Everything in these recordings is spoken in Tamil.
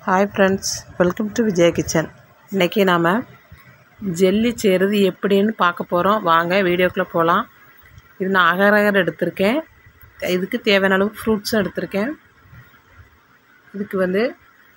Hi friends, welcome to Vijaya kitchen. இன்றைக்கி நாம் ஜெல்லி செய்கிறது எப்படின்னு பார்க்க போகிறோம். வாங்க வீடியோக்குள்ளே போகலாம். இது நான் அகர் எடுத்திருக்கேன். இதுக்கு தேவையான அளவு ஃப்ரூட்ஸும் எடுத்திருக்கேன். இதுக்கு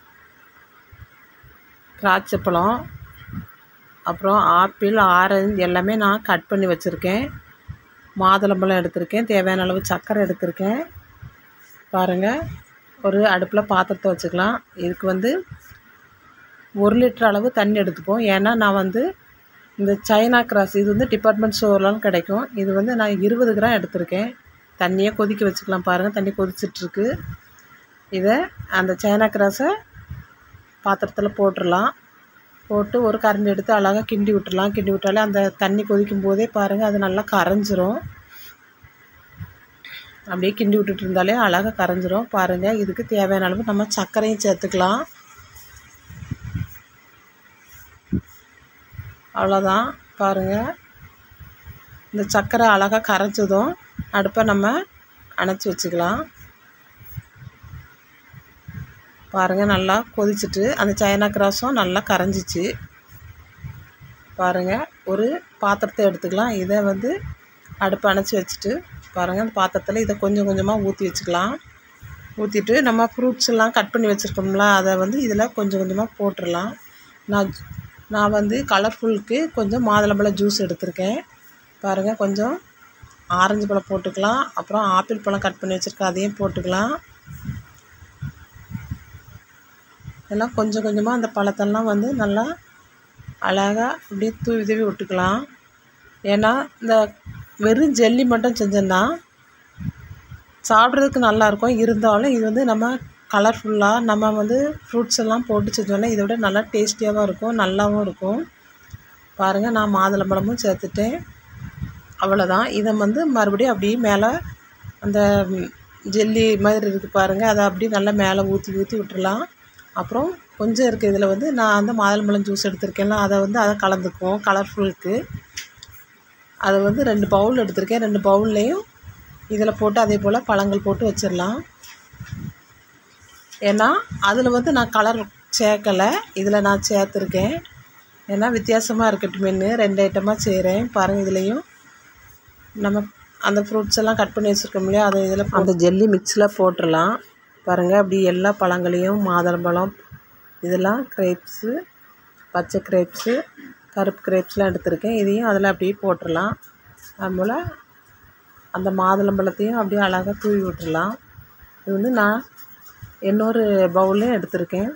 திராட்சை பழம், அப்புறம் ஆப்பிள், ஆரஞ்சு எல்லாமே நான் கட் பண்ணி வச்சுருக்கேன். மாதுளம்பழம் எடுத்திருக்கேன். தேவையான அளவு சர்க்கரை எடுத்திருக்கேன். பாருங்கள், ஒரு அடுப்பில் பாத்திரத்தை வச்சுக்கலாம். இதுக்கு 1 லிட்டர் அளவு தண்ணி எடுத்துப்போம். ஏன்னா நான் இந்த சைனா கிராஸ் இது டிபார்ட்மெண்ட் ஸ்டோர்லாம் கிடைக்கும். இது நான் 20 கிராம் எடுத்திருக்கேன். தண்ணியை கொதிக்க வச்சுக்கலாம். பாருங்கள், தண்ணி கொதிச்சிட்ருக்கு. இதை அந்த சைனா கிராஸை பாத்திரத்தில் போட்டுடலாம். போட்டு ஒரு கரண்டி எடுத்து அழகாக கிண்டி விட்டுடலாம். கிண்டி விட்டாலே அந்த தண்ணி கொதிக்கும் போதே பாருங்கள், அது நல்லா கரைஞ்சிரும். அப்படியே கிண்டி விட்டுட்டு இருந்தாலே அழகாக கரைஞ்சிரும். பாருங்கள், இதுக்கு தேவையான அளவு நம்ம சர்க்கரையும் சேர்த்துக்கலாம். அவ்வளோதான். பாருங்கள், இந்த சர்க்கரை அழகாக கரைச்சதும் அடுப்பை நம்ம அணைச்சி வச்சுக்கலாம். பாருங்கள், நல்லா கொதிச்சுட்டு அந்த சைனா கிராஸும் நல்லா கரைஞ்சிச்சு. பாருங்கள், ஒரு பாத்திரத்தை எடுத்துக்கலாம். இதை அடுப்பை அணைச்சி வச்சுட்டு பாருங்கள், அந்த பாத்திரத்தில் இதை கொஞ்சம் கொஞ்சமாக ஊற்றி வச்சுக்கலாம். ஊற்றிட்டு நம்ம ஃப்ரூட்ஸ் எல்லாம் கட் பண்ணி வச்சுருக்கோம்ல, அதை இதில் கொஞ்சம் கொஞ்சமாக போட்டுடலாம். நான் கலர்ஃபுல்லுக்கு கொஞ்சம் மாதுளம்பழம் ஜூஸ் எடுத்திருக்கேன். பாருங்கள், கொஞ்சம் ஆரஞ்சு பழம் போட்டுக்கலாம். அப்புறம் ஆப்பிள் பழம் கட் பண்ணி வச்சுருக்கேன், அதையும் போட்டுக்கலாம். இதெல்லாம் கொஞ்சம் கொஞ்சமாக அந்த பழத்தெல்லாம் நல்லா அழகாக அப்படியே தூவி தூவி விட்டுக்கலாம். ஏன்னா இந்த வெறும் ஜெல்லி மட்டும் செஞ்சோன்னா சாப்பிட்றதுக்கு நல்லாயிருக்கும். இருந்தாலும் இது நம்ம கலர்ஃபுல்லாக நம்ம ஃப்ரூட்ஸ் எல்லாம் போட்டு செஞ்சோன்னா இதை விட நல்லா டேஸ்டியாகவும் இருக்கும், நல்லாவும் இருக்கும். பாருங்கள், நான் மாதுளம்பழமும் சேர்த்துட்டேன். அவ்வளோதான். இதை மறுபடியும் அப்படியே மேலே அந்த ஜெல்லி மாதிரி இருக்குது பாருங்கள், அதை அப்படியே நல்லா மேலே ஊற்றி ஊற்றி விட்டுடலாம். அப்புறம் கொஞ்சம் இருக்குது இதில் நான் அந்த மாதுளம்பழம் ஜூஸ் எடுத்திருக்கேன்ல, அதை கலந்துக்குவோம் கலர்ஃபுல்லுக்கு. அதை 2 பவுல் எடுத்திருக்கேன். 2 பவுல்லையும் இதில் போட்டு அதே போல் பழங்கள் போட்டு வச்சிடலாம். ஏன்னா அதில் நான் கலர் சேர்க்கலை, இதில் நான் சேர்த்துருக்கேன். ஏன்னா வித்தியாசமாக இருக்கட்டுமேன்னு 2 ஐட்டமாக செய்கிறேன். பாருங்கள், இதுலேயும் நம்ம அந்த ஃப்ரூட்ஸ் எல்லாம் கட் பண்ணி வச்சுருக்கோம் இல்லையா, அதை இதில் அந்த ஜெல்லி மிக்ஸில் போட்டுடலாம். பாருங்கள், அப்படி எல்லா பழங்களையும் மாதுளம்பழம், இதெல்லாம் கிரேப்ஸு, பச்சை கிரேப்ஸு, கருப்பு கிரேப்ஸ்லாம் எடுத்திருக்கேன். இதையும் அதில் அப்படியே போட்டுடலாம். அதுபோல் அந்த மாதுளம்பழத்தையும் அப்படியே அழகாக தூவி விட்டுடலாம். இது நான் இன்னொரு பவுல்லையும் எடுத்திருக்கேன்.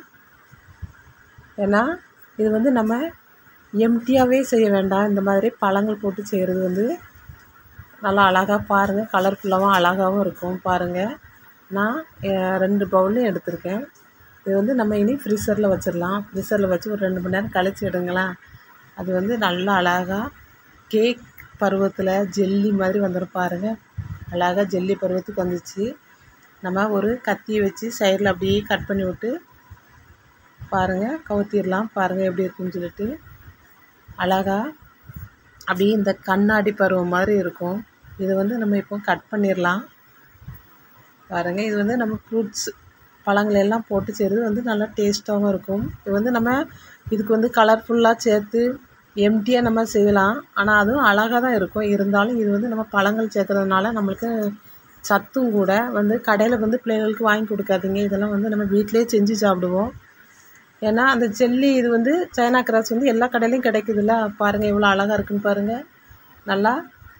ஏன்னா இது நம்ம எம்டியாகவே செய்ய வேண்டாம். இந்த மாதிரி பழங்கள் போட்டு செய்கிறது நல்லா அழகாக பாருங்கள், கலர்ஃபுல்லாகவும் அழகாகவும் இருக்கும். பாருங்கள், நான் 2 பவுல்லையும் எடுத்திருக்கேன். இது நம்ம இனி ஃப்ரீசரில் வச்சிடலாம். ஃப்ரீசரில் வச்சு ஒரு 2 மணி நேரம் கழிச்சு எடுங்களேன். அது நல்லா அழகாக கேக் பருவத்தில் ஜெல்லி மாதிரி வந்துடும். பாருங்கள், அழகாக ஜெல்லி பருவத்துக்கு வந்துச்சு. நம்ம ஒரு கத்தியை வச்சு சைடில் அப்படியே கட் பண்ணி விட்டு பாருங்கள் கவுத்திடலாம். பாருங்கள் எப்படி இருக்குன்னு சொல்லிட்டு அழகாக அப்படியே இந்த கண்ணாடி பருவம் மாதிரி இருக்கும். இது நம்ம இப்போ கட் பண்ணிடலாம். பாருங்கள், இது நம்ம ஃப்ரூட்ஸ் பழங்கள் எல்லாம் போட்டு செய்கிறது நல்லா டேஸ்ட்டாகவும் இருக்கும். இது நம்ம இதுக்கு கலர்ஃபுல்லாக சேர்த்து எம்டியாக நம்ம செய்யலாம். ஆனால் அதுவும் அழகாக தான் இருக்கும். இருந்தாலும் இது நம்ம பழங்கள் சேர்க்குறதுனால நம்மளுக்கு சத்தும் கூட. கடையில் பிள்ளைங்களுக்கு வாங்கி கொடுக்காதீங்க. இதெல்லாம் நம்ம வீட்டிலே செஞ்சு சாப்பிடுவோம். ஏன்னா அந்த ஜெல்லி இது சைனா கிராஸ் எல்லா கடையிலையும் கிடைக்குதுல்ல. பாருங்கள், எவ்வளோ அழகாக இருக்குன்னு பாருங்கள். நல்லா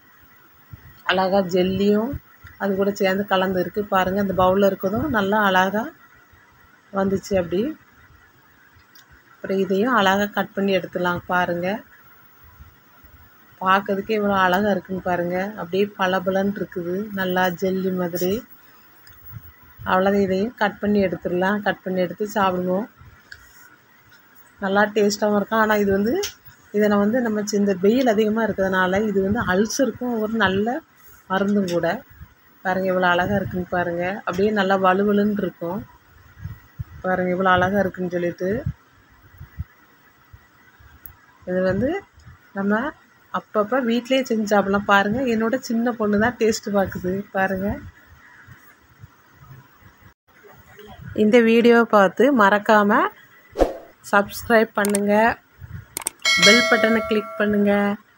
அழகாக ஜெல்லியும் அது கூட சேர்ந்து கலந்து இருக்குது. பாருங்கள், அந்த பவுலில் இருக்கிறதும் நல்லா அழகாக வந்துச்சு. அப்படி அப்புறம் இதையும் அழகாக கட் பண்ணி எடுத்துடலாம். பாருங்கள், பார்க்கறதுக்கே இவ்வளோ அழகாக இருக்குன்னு பாருங்கள். அப்படியே பளபளன்னு இருக்குது, நல்லா ஜெல்லி மாதிரி. அவ்வளோதான், இதையும் கட் பண்ணி எடுத்துடலாம். கட் பண்ணி எடுத்து சாப்பிடுவோம். நல்லா டேஸ்ட்டாகவும் இருக்கும். ஆனால் இது இதை நான் நம்ம இந்த வெயில் அதிகமாக இருக்கிறதுனால இது அல்சருக்கும் ஒரு நல்ல மருந்தும் கூட. பாருங்கள், இவ்வளோ அழகாக இருக்குன்னு பாருங்கள். அப்படியே நல்லா வலுவலுன்னு இருக்கும். பாருங்கள், இவ்வளோ அழகாக இருக்குன்னு சொல்லிட்டு. இது நம்ம அப்பப்போ வீட்டிலே செஞ்சு சாப்பிடலாம். பாருங்கள், என்னோடய சின்ன பொண்ணு தான் டேஸ்ட்டு பார்க்குது. பாருங்கள், இந்த வீடியோவை பார்த்து மறக்காமல் சப்ஸ்கிரைப் பண்ணுங்கள், பெல் பட்டனை கிளிக் பண்ணுங்கள்.